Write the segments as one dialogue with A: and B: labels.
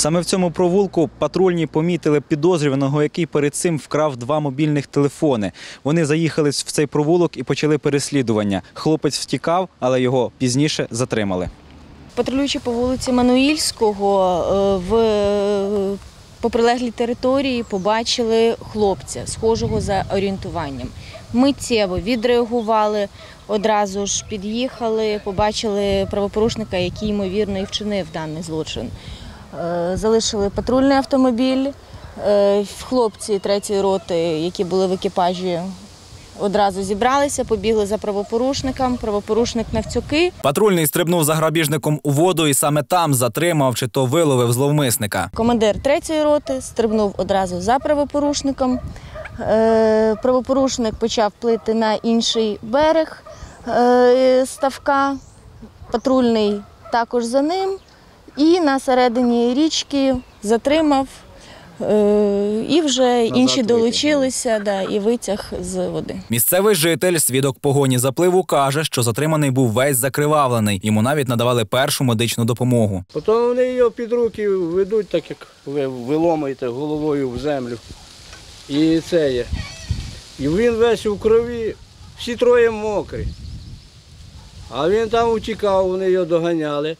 A: Саме в цьому провулку патрульні помітили підозрюваного, який перед цим вкрав 2 мобільних телефони. Вони заїхали в цей провулок і почали переслідування. Хлопець втікав, але його пізніше затримали.
B: Патрулюючи по вулиці Мануїльського, по прилеглій території побачили хлопця, схожого за орієнтуванням. Миттєво відреагували, одразу ж під'їхали, побачили правопорушника, який, ймовірно, і вчинив даний злочин. Залишили патрульний автомобіль, хлопці 3-ї роти, які були в екіпажі, одразу зібралися, побігли за правопорушником, правопорушник навтюки.
C: Патрульний стрибнув за грабіжником у воду і саме там затримав чи то виловив зловмисника.
B: Командир 3-ї роти стрибнув одразу за правопорушником. Правопорушник почав плити на інший берег ставка, патрульний також за ним. І на середині річки затримав, і вже інші долучилися і витяг з води.
C: Місцевий житель, свідок погоні запливу, каже, що затриманий був весь закривавлений. Йому навіть надавали першу медичну допомогу.
D: Потім вони його під руки ведуть, так як ви виломуєте головою в землю. І це є. І він весь у крові, всі 3 мокрі. А він там утікав, вони його доганяли.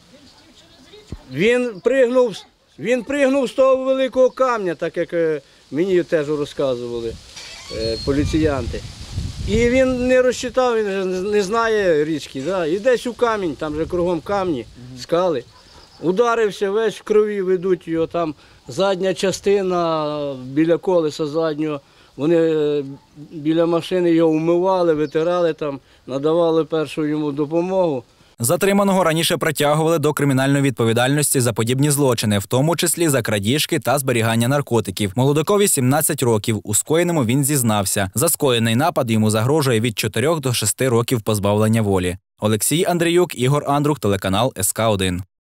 D: Він пригнув з того великого камня, так як мені теж розказували поліціянти. І він не розчитав, він не знає річки. І десь у камінь, там же кругом камні, скали. Ударився, весь в крові, ведуть його там, задня частина біля колеса заднього. Вони біля машини його вмивали, витирали там, надавали першу йому допомогу.
C: Затриманого раніше притягували до кримінальної відповідальності за подібні злочини, в тому числі за крадіжки та зберігання наркотиків. Молодикові 17 років. У скоєному він зізнався. За скоєний напад йому загрожує від 4 до 6 років позбавлення волі. Олексій Андріюк, Ігор Андрух, телеканал СК1.